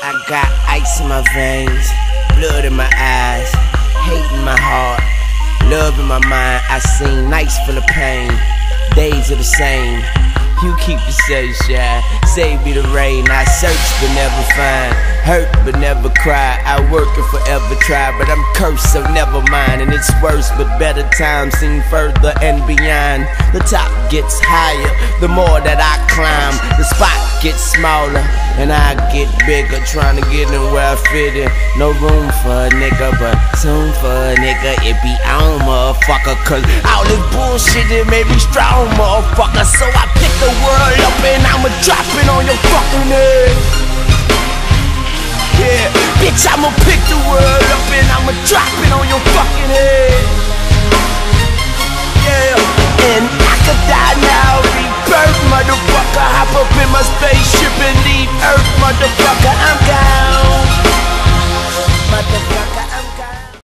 I got ice in my veins, blood in my eyes, hate in my heart, love in my mind. I seen nights full of pain, days are the same. You keep the sunshine, save me the rain. I search but never find, hurt but never cry. I work and forever try, but I'm cursed, so never mind. And it's worse, but better times seem further and beyond. The top gets higher, the more that I climb. The spot gets smaller, and I get bigger, trying to get in where I fit in. No room for a nigga, but soon for a nigga it be on, motherfucker. Cause all this bullshit, it made me strong, motherfucker. So I pick the world up and I'ma drop it on your fucking head. Yeah, bitch, I'ma pick the world up and I'ma drop it on your fucking head. Yeah, and I could die now, rebirth, motherfucker. Hop up in my spaceship and leave Earth, motherfucker.